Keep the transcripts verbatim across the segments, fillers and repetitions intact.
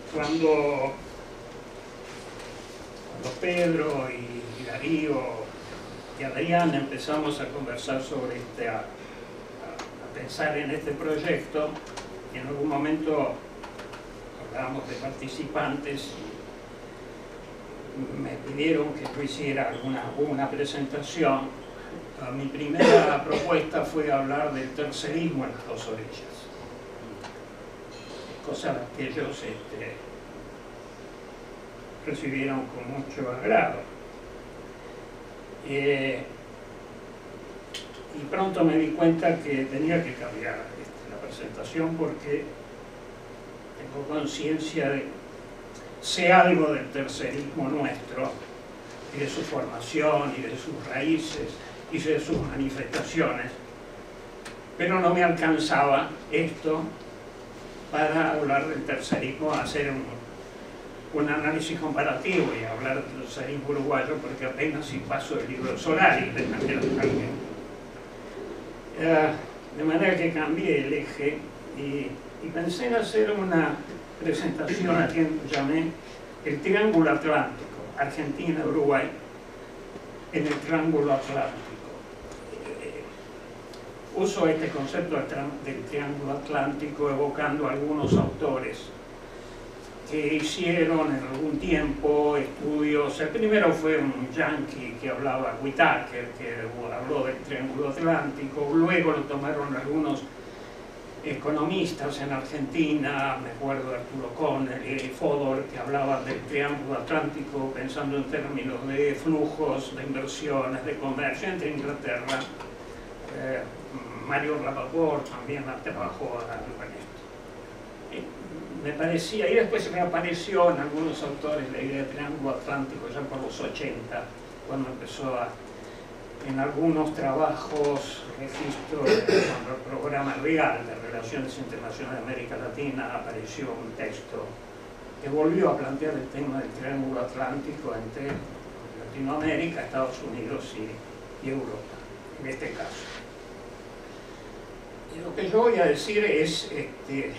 cuando, cuando Pedro y, y Darío y Adrián empezamos a conversar sobre este, a, a, a pensar en este proyecto, y en algún momento hablábamos de participantes, me pidieron que yo hiciera alguna, una presentación. Mi primera propuesta fue hablar del tercerismo en las dos orillas, cosa que ellos este, recibieron con mucho agrado. Eh, y pronto me di cuenta que tenía que cambiar este, la presentación, porque tengo conciencia de sé algo del tercerismo nuestro y de su formación y de sus raíces y de sus manifestaciones, pero no me alcanzaba esto para hablar del tercerismo, hacer un, un análisis comparativo y hablar del tercerismo uruguayo, porque apenas si paso el libro Solari de manera también. Uh, de manera que cambié el eje y, y pensé en hacer una presentación a quien llamé el Triángulo Atlántico, Argentina-Uruguay en el Triángulo Atlántico. Eh, uso este concepto del Triángulo Atlántico evocando a algunos autores que hicieron en algún tiempo estudios. El primero fue un yanqui que hablaba, Whitaker, que habló del Triángulo Atlántico. Luego lo tomaron algunos economistas en Argentina, me acuerdo de Arturo Conner y Fodor, que hablaban del Triángulo Atlántico pensando en términos de flujos, de inversiones, de comercio entre Inglaterra. Eh, Mario Rapaport también trabajó en esto. Eh, me parecía, y después me apareció en algunos autores la idea del Triángulo Atlántico ya por los ochenta, cuando empezó a, en algunos trabajos, registro del programa real de Relaciones Internacionales de América Latina, apareció un texto que volvió a plantear el tema del Triángulo Atlántico entre Latinoamérica, Estados Unidos y, y Europa, en este caso. Y lo que yo voy a decir es, este,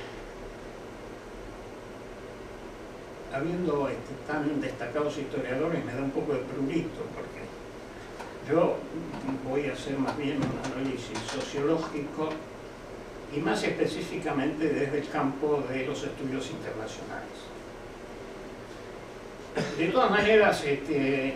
habiendo este, tan destacados historiadores, me da un poco de prurito, porque yo voy a hacer más bien un análisis sociológico y más específicamente desde el campo de los estudios internacionales. De todas maneras, este,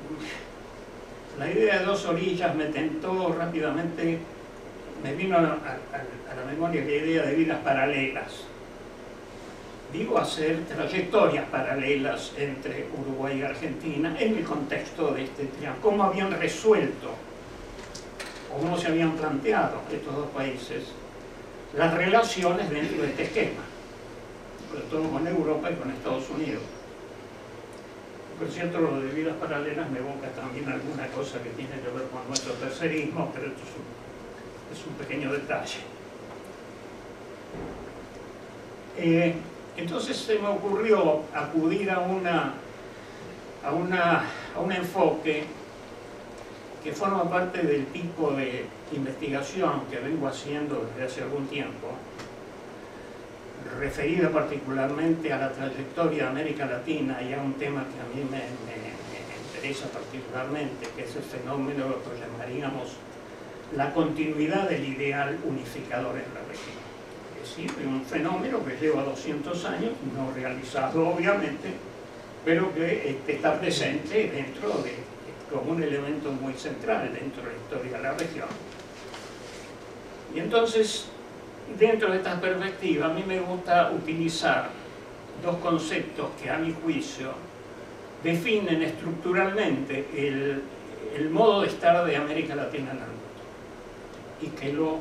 la idea de dos orillas me tentó rápidamente, me vino a, a, a la memoria la idea de vidas paralelas. Digo, hacer trayectorias paralelas entre Uruguay y Argentina en el contexto de este triángulo. ¿Cómo habían resuelto, o cómo se habían planteado estos dos países las relaciones dentro de este esquema, sobre todo con Europa y con Estados Unidos? Por cierto, lo de vidas paralelas me evoca también alguna cosa que tiene que ver con nuestro tercerismo, pero esto es un, es un pequeño detalle. Eh, Entonces se me ocurrió acudir a, una, a, una, a un enfoque que forma parte del tipo de investigación que vengo haciendo desde hace algún tiempo, referida particularmente a la trayectoria de América Latina y a un tema que a mí me, me, me interesa particularmente, que es el fenómeno que llamaríamos la continuidad del ideal unificador en la región. Es decir, un fenómeno que lleva doscientos años, no realizado obviamente, pero que este, está presente dentro de, como un elemento muy central dentro de la historia de la región. Y entonces, dentro de esta perspectiva, a mí me gusta utilizar dos conceptos que a mi juicio definen estructuralmente el, el modo de estar de América Latina en el mundo y que lo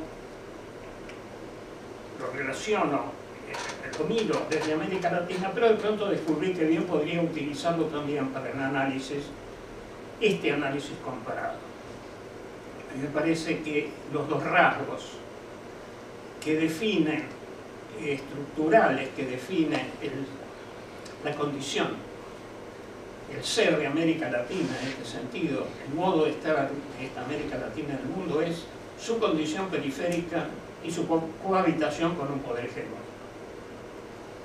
lo relaciono, eh, lo miro desde América Latina, pero de pronto descubrí que bien podría utilizarlo también para el análisis, este análisis comparado. A mí me parece que los dos rasgos que definen, eh, estructurales, que definen el, la condición, el ser de América Latina en este sentido, el modo de estar de esta América Latina en el mundo, es su condición periférica y su cohabitación con un poder hegemónico.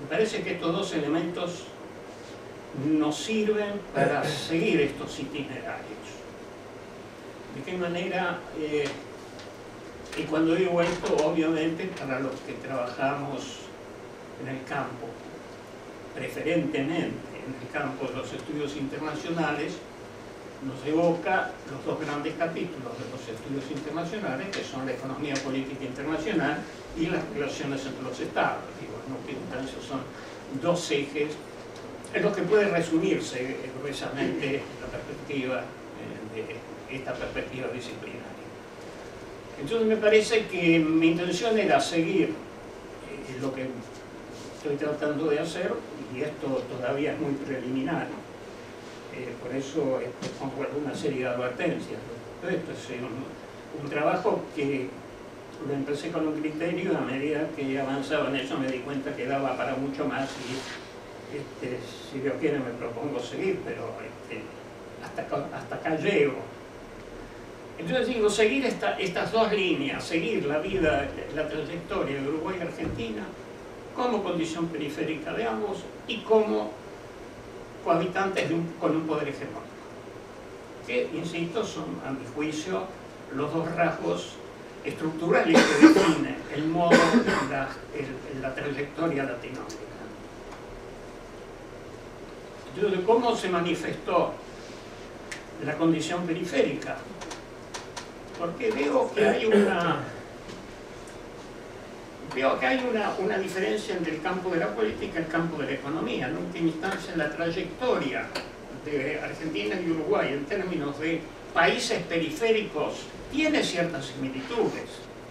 Me parece que estos dos elementos nos sirven para seguir estos itinerarios. ¿De qué manera? Eh, y cuando digo esto, obviamente para los que trabajamos en el campo, preferentemente en el campo de los estudios internacionales, nos evoca los dos grandes capítulos de los estudios internacionales, que son la economía política internacional y las relaciones entre los estados. Digo, en última instancia son dos ejes en los que puede resumirse gruesamente la perspectiva eh, de esta perspectiva disciplinaria. Entonces me parece que mi intención era seguir eh, lo que estoy tratando de hacer, y esto todavía es muy preliminar. Eh, por eso eh, pongo una serie de advertencias. Esto es un, un trabajo que lo empecé con un criterio, y a medida que avanzaba en eso me di cuenta que daba para mucho más, y este, si Dios quiere me propongo seguir, pero este, hasta, acá, hasta acá llego. Entonces digo, seguir esta, estas dos líneas, seguir la vida, la trayectoria de Uruguay y Argentina como condición periférica de ambos y como cohabitantes de un, con un poder hegemónico, que, insisto, son, a mi juicio, los dos rasgos estructurales que definen el modo, la, el, la trayectoria latinoamericana. Entonces, ¿cómo se manifestó la condición periférica? Porque veo que hay una veo que hay una, una diferencia entre el campo de la política y el campo de la economía. En última instancia, la trayectoria de Argentina y Uruguay en términos de países periféricos tiene ciertas similitudes.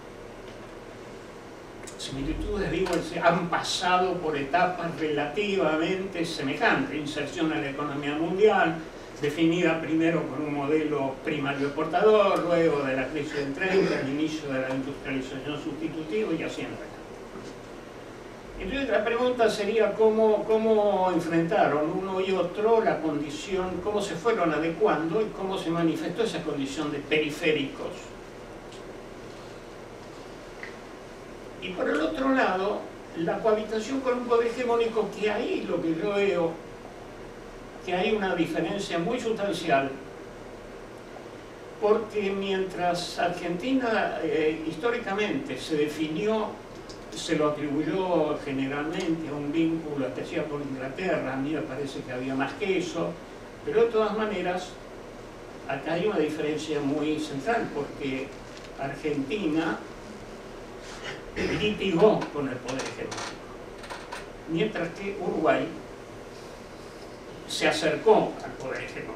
Similitudes, digo, han pasado por etapas relativamente semejantes. Inserción en la economía mundial, definida primero por un modelo primario exportador, luego de la crisis del treinta, el inicio de la industrialización sustitutiva y así en realidad. Entonces la pregunta sería cómo, cómo enfrentaron uno y otro la condición, cómo se fueron adecuando y cómo se manifestó esa condición de periféricos. Y por el otro lado, la cohabitación con un poder hegemónico, que ahí lo que yo veo, que hay una diferencia muy sustancial, porque mientras Argentina eh, históricamente se definió, se lo atribuyó generalmente a un vínculo especial con Inglaterra, a mí me parece que había más que eso, pero de todas maneras, acá hay una diferencia muy central, porque Argentina litigó con el poder hegemónico, mientras que Uruguay se acercó al poder hegemónico.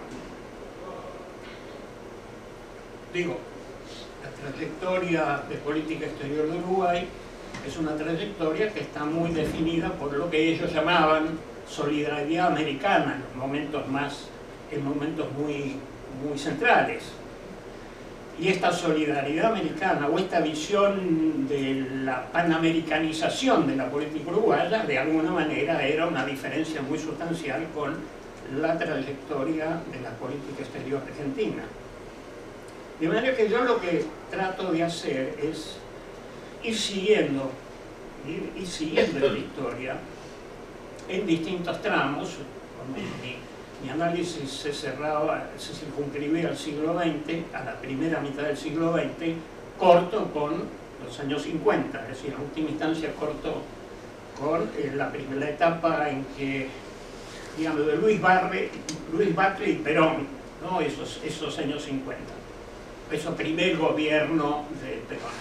Digo, la trayectoria de política exterior de Uruguay es una trayectoria que está muy definida por lo que ellos llamaban solidaridad americana en los momentos más, en momentos muy, muy centrales. Y esta solidaridad americana o esta visión de la panamericanización de la política uruguaya, de alguna manera era una diferencia muy sustancial con la trayectoria de la política exterior argentina. De manera que yo lo que trato de hacer es ir siguiendo, ir, ir siguiendo la historia en distintos tramos. Mi, mi análisis se cerraba, se circunscribía al siglo veinte, a la primera mitad del siglo veinte, corto con los años cincuenta, es decir, en última instancia corto con eh, la primera etapa en que, digamos, de Luis Barre, Luis Batlle y Perón, ¿no? esos, esos años cincuenta, ese primer gobierno de Perón.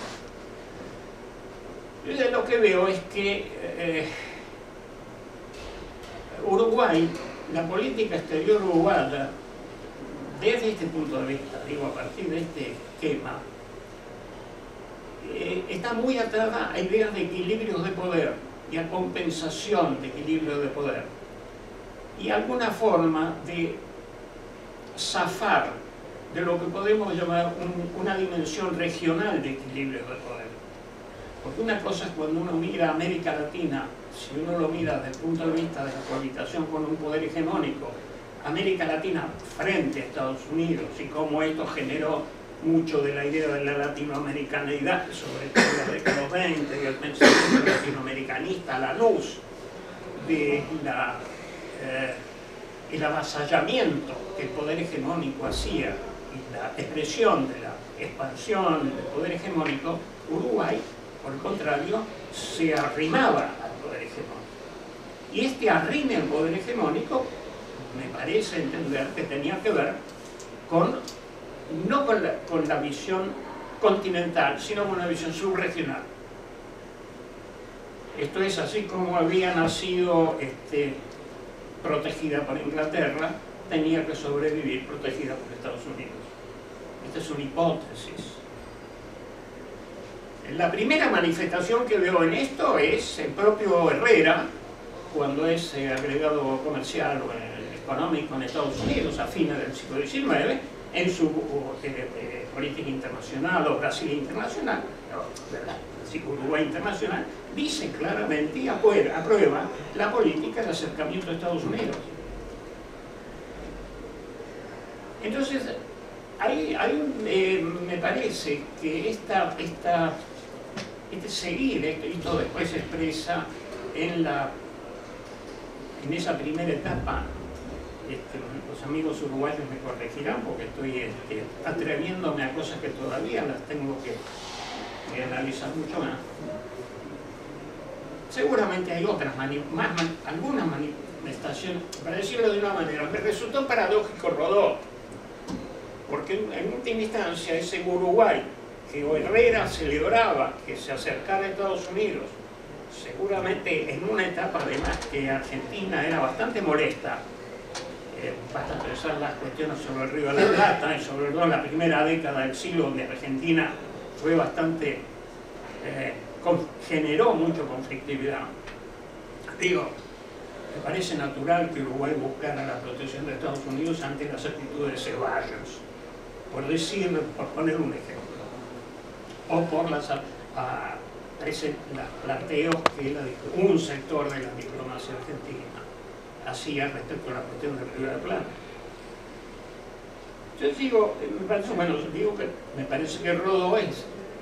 Yo de lo que veo es que eh, Uruguay, la política exterior uruguaya, desde este punto de vista, digo, a partir de este esquema, eh, está muy atada a ideas de equilibrios de poder y a compensación de equilibrios de poder y alguna forma de zafar de lo que podemos llamar un, una dimensión regional de equilibrios de poder. Porque una cosa es cuando uno mira a América Latina, si uno lo mira desde el punto de vista de la cohabitación con un poder hegemónico, América Latina frente a Estados Unidos, y cómo esto generó mucho de la idea de la latinoamericanidad, sobre todo en la década de los veinte, y el pensamiento latinoamericanista a la luz de la, eh, el avasallamiento que el poder hegemónico hacía y la expresión de la expansión del poder hegemónico, Uruguay, por el contrario, se arrimaba al poder hegemónico. Y este arrime al poder hegemónico, me parece entender que tenía que ver con, no con la, con la visión continental, sino con una visión subregional. Esto es así como había nacido este, protegida por Inglaterra, tenía que sobrevivir protegida por Estados Unidos. Esta es una hipótesis. La primera manifestación que veo en esto es el propio Herrera, cuando es eh, agregado comercial o eh, económico en Estados Unidos a fines del siglo diecinueve, en su eh, eh, política internacional o Brasil internacional, ¿verdad? Así que Uruguay internacional, dice claramente y aprueba, aprueba la política de acercamiento a Estados Unidos. Entonces, hay, hay un, eh, me parece que esta, esta, este seguir, esto, y todo después se expresa en, la, en esa primera etapa. Este, los amigos uruguayos me corregirán porque estoy este, atreviéndome a cosas que todavía las tengo que, que analizar mucho más. Seguramente hay otras, mani más, man algunas manifestaciones, para decirlo de una manera, me resultó paradójico Rodó, porque en última instancia ese Uruguay que Herrera celebraba que se acercara a Estados Unidos, seguramente en una etapa además que Argentina era bastante molesta, eh, basta pensar las cuestiones sobre el Río de la Plata y sobre todo en la primera década del siglo donde Argentina fue bastante, eh, con, generó mucha conflictividad. Digo, me parece natural que Uruguay buscara la protección de Estados Unidos ante las actitudes de Ceballos, por decir, por poner un ejemplo, o por las a, ese, los planteos que la, un sector de la diplomacia argentina hacía respecto a la cuestión del Río de la Plata. Yo digo, me parece, bueno, digo que me parece que Rodó es,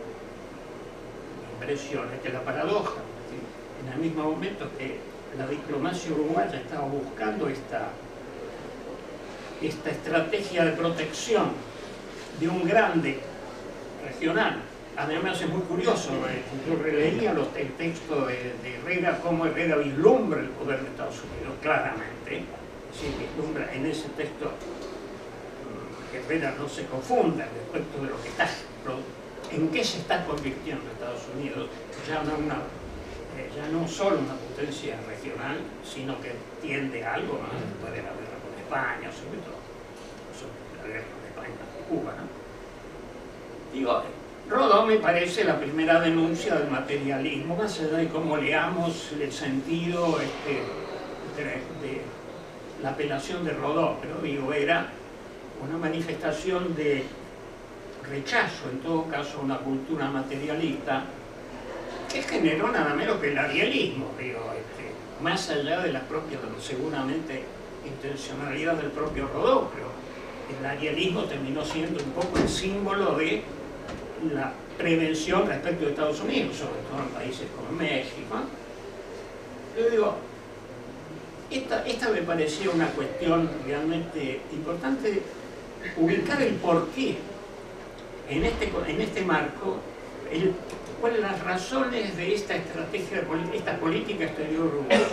me impresiona que la paradoja, en el mismo momento que la diplomacia uruguaya estaba buscando esta, esta estrategia de protección de un grande regional. Además es muy curioso, yo releía los, el texto de, de Herrera, cómo Herrera vislumbra el poder de Estados Unidos, claramente. Sí, vislumbra en ese texto, que Herrera no se confunda respecto de lo que está, en qué se está convirtiendo Estados Unidos, ya no, una, ya no solo una potencia regional, sino que tiende a algo más después de la guerra con España, sobre todo, sobre la guerra con España con Cuba, ¿no? Digo, Rodó me parece la primera denuncia del materialismo, más allá de cómo leamos el sentido este, de, de la apelación de Rodó, pero digo, era una manifestación de rechazo, en todo caso, a una cultura materialista que generó nada menos que el arialismo, digo, este, más allá de la propia, seguramente, intencionalidad del propio Rodó, pero el arialismo terminó siendo un poco el símbolo de la prevención respecto de Estados Unidos, sobre todo en países como México. Yo digo, esta, esta me parecía una cuestión realmente importante, ubicar el porqué en este, en este marco, el, cuáles las razones de esta estrategia, esta política exterior uruguaya,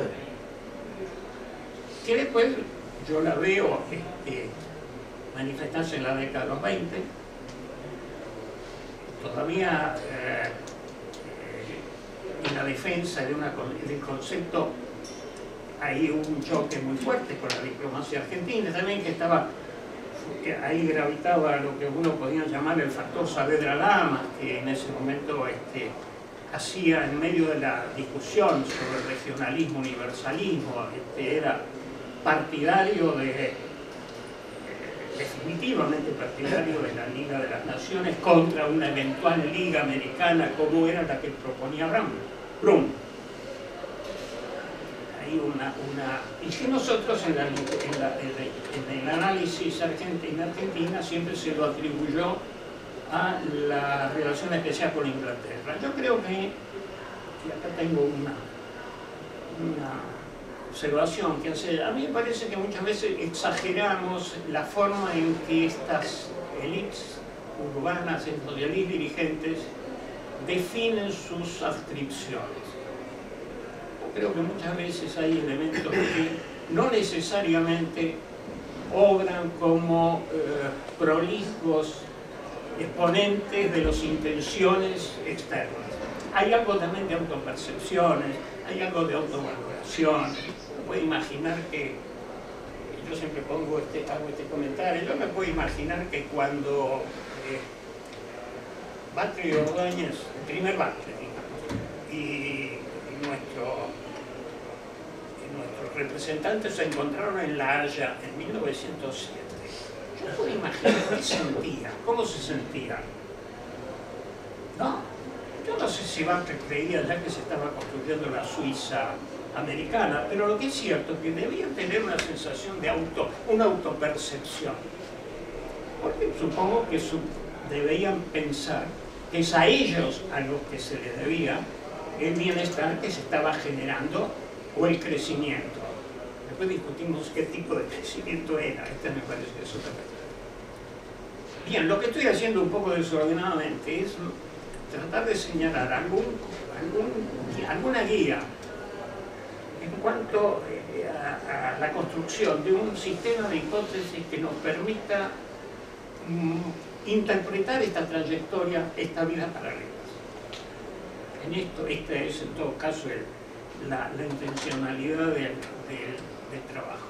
que después yo la veo este, manifestarse en la década de los veinte. Todavía eh, eh, en la defensa de una, del concepto hay un choque muy fuerte con la diplomacia argentina, también que estaba, que ahí gravitaba lo que uno podía llamar el factor Saavedra Lamas, que en ese momento este, hacía en medio de la discusión sobre el regionalismo, universalismo, este, era partidario de definitivamente partidario de la Liga de las Naciones contra una eventual Liga Americana como era la que proponía Brum. Hay una, una... Y que nosotros en, la, en, la, en el análisis argentina, Argentina siempre se lo atribuyó a la relación especial con Inglaterra. Yo creo que, y acá tengo una, una observación que hace. A mí me parece que muchas veces exageramos la forma en que estas élites urbanas, estos élites dirigentes, definen sus adscripciones. Creo que muchas veces hay elementos que no necesariamente obran como eh, prolijos exponentes de las intenciones externas. Hay algo también de autopercepciones, hay algo de autovaloración. Uno puede imaginar que, yo siempre pongo este, hago este comentario, yo me puedo imaginar que cuando eh, Batlle y Ordóñez, el primer Batlle, digamos, y, y nuestro, y nuestros representantes se encontraron en La Haya en mil novecientos siete. Yo puedo imaginar qué sentía, cómo se sentía. ¿No? Yo no sé si Batlle creía ya que se estaba construyendo la Suiza americana, pero lo que es cierto es que debían tener una sensación de auto, una autopercepción. Porque supongo que su, debían pensar que es a ellos a los que se les debía el bienestar que se estaba generando o el crecimiento. Después discutimos qué tipo de crecimiento era. Esta me parece que es otra cosa. Bien, lo que estoy haciendo un poco desordenadamente es tratar de señalar algún, algún, alguna guía en cuanto a, a la construcción de un sistema de hipótesis que nos permita mm, interpretar esta trayectoria, esta vida paralela. En esto, esta es en todo caso el, la, la intencionalidad del, del, del trabajo.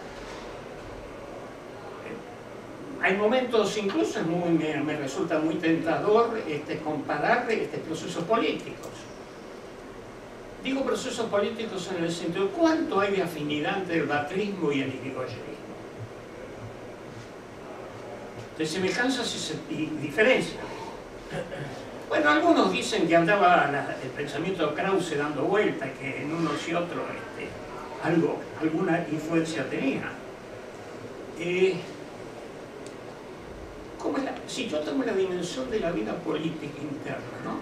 Hay momentos, incluso muy, me, me resulta muy tentador este, comparar este, procesos políticos. Digo procesos políticos en el sentido de cuánto hay de afinidad entre el batrismo y el irigoyenismo. De semejanzas y diferencias. Bueno, algunos dicen que andaba la, el pensamiento de Krause dando vuelta, que en unos y otros este, algo, alguna influencia tenía. Eh, ¿cómo es la, si yo tomo la dimensión de la vida política interna, ¿no?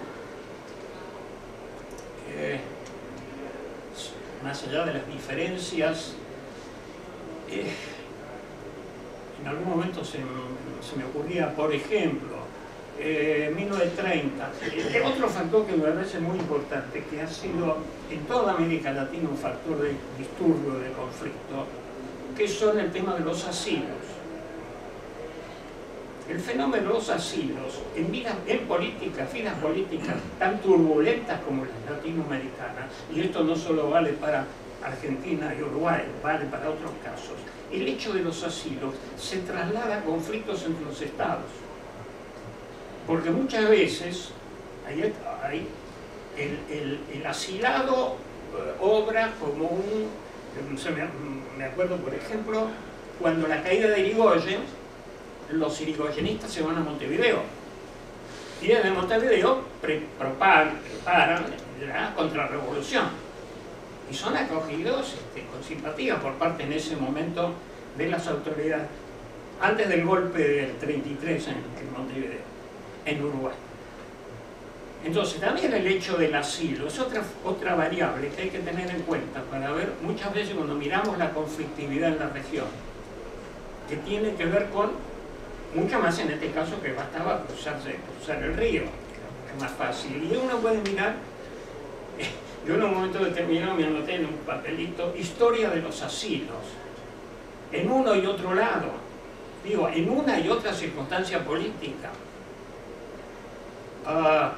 Eh, más allá de las diferencias, eh, en algún momento se, se me ocurría, por ejemplo, eh, mil novecientos treinta, eh, otro factor que me parece muy importante, que ha sido en toda América Latina un factor de disturbio, de conflicto, que son el tema de los asilos. El fenómeno de los asilos en, vidas, en políticas, vidas políticas tan turbulentas como las latinoamericanas, y esto no solo vale para Argentina y Uruguay, vale para otros casos, el hecho de los asilos se traslada a conflictos entre los estados. Porque muchas veces ahí, ahí, el, el, el asilado eh, obra como un... Me, me acuerdo, por ejemplo, cuando la caída de Irigoyen, los irigoyenistas se van a Montevideo. Y desde Montevideo pre, preparan, preparan la contrarrevolución. Y son acogidos este, con simpatía por parte en ese momento de las autoridades, antes del golpe del treinta y tres en, en Montevideo, en Uruguay. Entonces también el hecho del asilo es otra, otra variable que hay que tener en cuenta para ver muchas veces cuando miramos la conflictividad en la región, que tiene que ver con, mucho más en este caso que bastaba cruzarse, cruzar el río, que es más fácil. Y uno puede mirar, yo en un momento determinado me anoté en un papelito, historia de los asilos, en uno y otro lado, digo, en una y otra circunstancia política. Uh,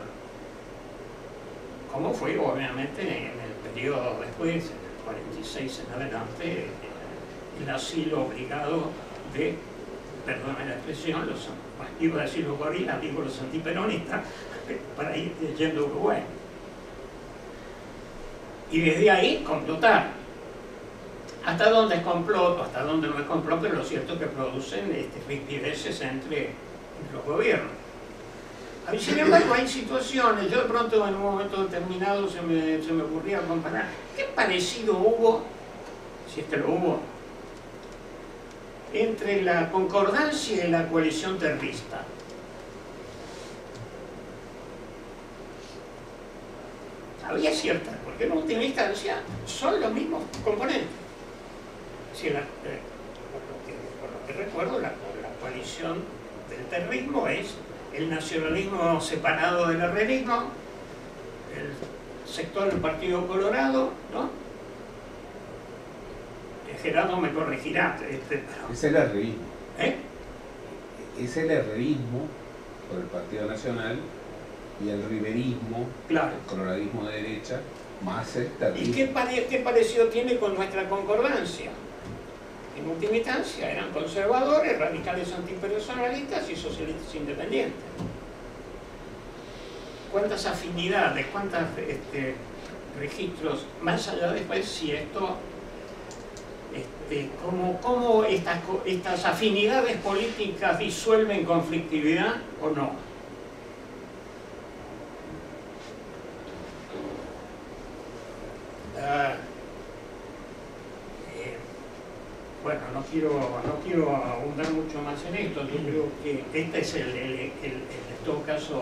como fue obviamente en el periodo después, en el cuarenta y seis en adelante, el asilo obligado de, perdóname la expresión, los, bueno, iba a decir los gorilas, digo los antiperonistas, para ir yendo a Uruguay. Y desde ahí complotar. ¿Hasta dónde es complot? ¿Hasta dónde no es complot? Pero lo cierto es que producen este, rispideces entre, entre los gobiernos. Y sin embargo hay situaciones, yo de pronto en un momento determinado se me, se me ocurría comparar, ¿qué parecido hubo, si es que lo hubo, entre la concordancia y la coalición terrorista? había cierta, porque en última instancia son los mismos componentes. Si la, eh, por, lo que, por lo que recuerdo, la, la coalición del terrorismo es el nacionalismo separado del herrerismo, el sector del Partido Colorado, ¿no? Gerardo me corregirá. Este, pero... Es el herrerismo. ¿Eh? Es el herrerismo por el Partido Nacional y el riverismo, claro, el coloradismo de derecha, más el terrorismo. ¿Y qué, pare qué parecido tiene con nuestra concordancia? En última instancia eran conservadores, radicales antipersonalistas y socialistas independientes. ¿Cuántas afinidades, cuántos este, registros, más allá después si esto, este, cómo, cómo estas, estas afinidades políticas disuelven conflictividad o no? Uh, eh, bueno, no quiero, no quiero abundar mucho más en esto. Yo creo que este es el, el, el, el en todo caso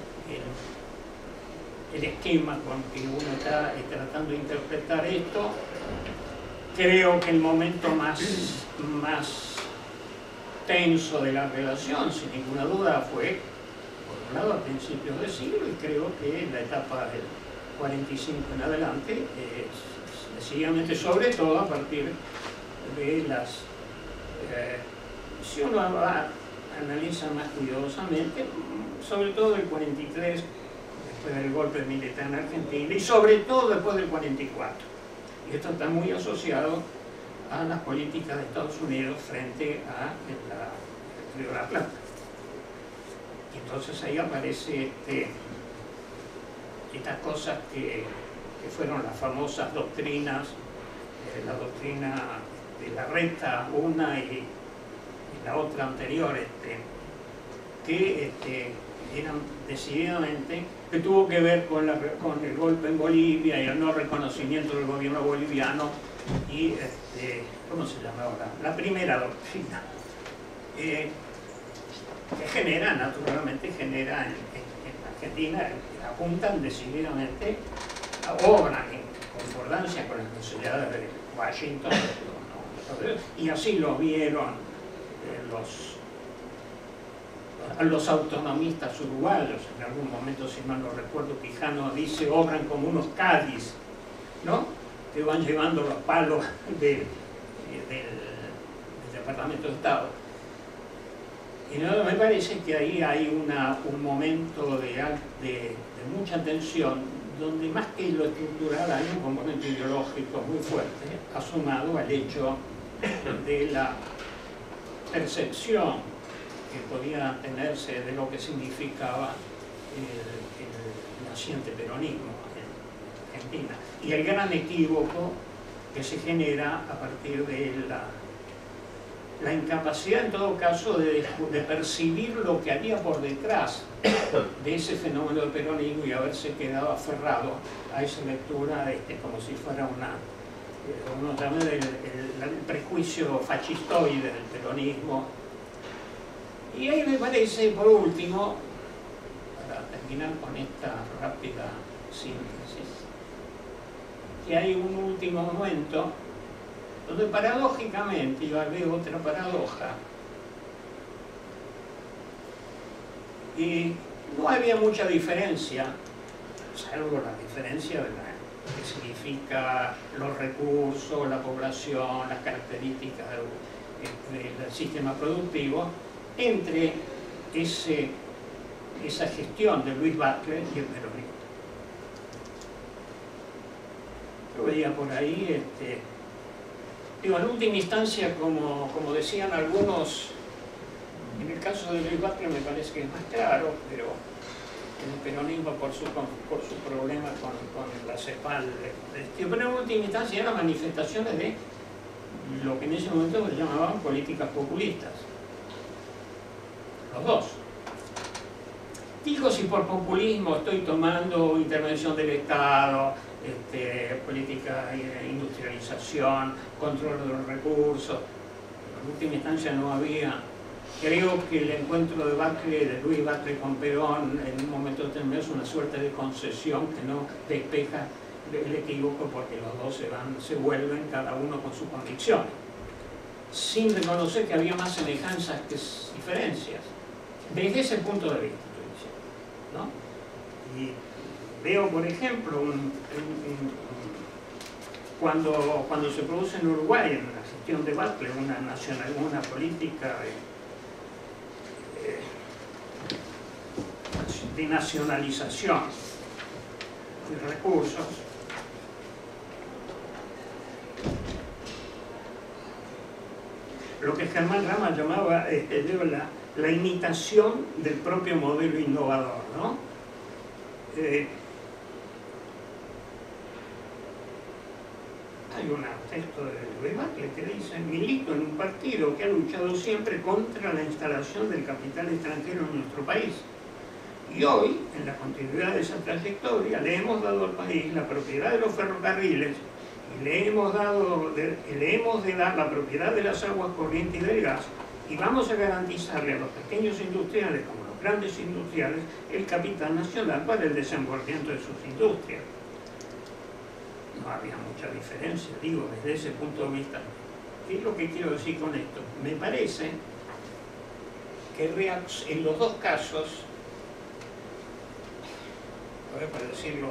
el, el esquema con que uno está tratando de interpretar esto. Creo que el momento más, más tenso de la relación, sin ninguna duda, fue por un lado a principios del siglo, y creo que la etapa del cuarenta y cinco en adelante, eh, sencillamente, sobre todo a partir de las, eh, si uno va, analiza más cuidadosamente, sobre todo del cuarenta y tres, después del golpe militar en Argentina, y sobre todo después del cuarenta y cuatro. Y esto está muy asociado a las políticas de Estados Unidos frente a la, el Río de la Plata. Y entonces ahí aparece este, estas cosas que, que fueron las famosas doctrinas, eh, la doctrina de la Reta, una y, y la otra anterior, este, que este, eran decididamente, que tuvo que ver con, la, con el golpe en Bolivia y el no reconocimiento del gobierno boliviano y, este, ¿cómo se llama ahora? La primera doctrina, eh, que genera, naturalmente, genera en, en, en Argentina, apuntan decididamente, obran en concordancia con las necesidades de Washington, ¿no? Y así lo vieron eh, los, los autonomistas uruguayos. En algún momento, si mal no recuerdo, Quijano dice, obran como unos Cádiz, ¿no? Que van llevando los palos de, de, del, del Departamento de Estado. Y no, me parece que ahí hay una, un momento de, de, de mucha tensión, donde más que lo estructural hay un componente ideológico muy fuerte, asomado al hecho de la percepción que podía tenerse de lo que significaba el, el naciente peronismo en Argentina. Y el gran equívoco que se genera a partir de la la incapacidad en todo caso de, de percibir lo que había por detrás de ese fenómeno del peronismo y haberse quedado aferrado a esa lectura este, como si fuera una, uno llama el, el, el prejuicio fascistoide del peronismo. Y ahí me parece, por último, para terminar con esta rápida síntesis, que hay un último momento donde paradójicamente, yo veo otra paradoja, y no había mucha diferencia, salvo la diferencia de la, que significa los recursos, la población, las características del, del sistema productivo, entre ese, esa gestión de Luis Batlle y el peronismo. Yo veía por ahí, este, digo, en última instancia, como, como decían algunos, en el caso de Luis Batlle me parece que es más claro, pero en el peronismo por su, por su problema con, con la CEPAL, pero en última instancia eran manifestaciones de lo que en ese momento se llamaban políticas populistas. Los dos. Digo, si por populismo estoy tomando intervención del Estado, este, política de industrialización, control de los recursos, en última instancia no había creo que el encuentro de Batlle, de Luis Batlle con Perón, en un momento determinado es una suerte de concesión que no despeja el equívoco, porque los dos se van, se vuelven cada uno con sus convicciones, sin reconocer que había más semejanzas que diferencias. Desde ese punto de vista, ¿no? Y veo, por ejemplo, un, un, un, cuando, cuando se produce en Uruguay, en la gestión de Batlle, una, nacional, una política de, de nacionalización de recursos, lo que Germán Rama llamaba este, la, la imitación del propio modelo innovador, ¿no? Eh, hay un texto de Luis Batlle que dice: milito en un partido que ha luchado siempre contra la instalación del capital extranjero en nuestro país. Y hoy, en la continuidad de esa trayectoria, le hemos dado al país la propiedad de los ferrocarriles y le hemos, dado de, le hemos de dar la propiedad de las aguas corrientes y del gas, y vamos a garantizarle a los pequeños industriales como los grandes industriales el capital nacional para el desenvolvimiento de sus industrias. No había mucha diferencia, digo, desde ese punto de vista. ¿Qué es lo que quiero decir con esto? Me parece que en los dos casos, a ver, para decirlo,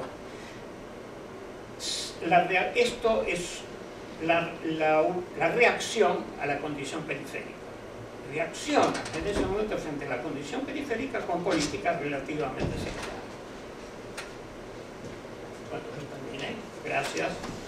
la, esto es la, la, la reacción a la condición periférica. Reacciona en ese momento frente a la condición periférica con políticas relativamente centrales. Bueno, terminé. Gracias.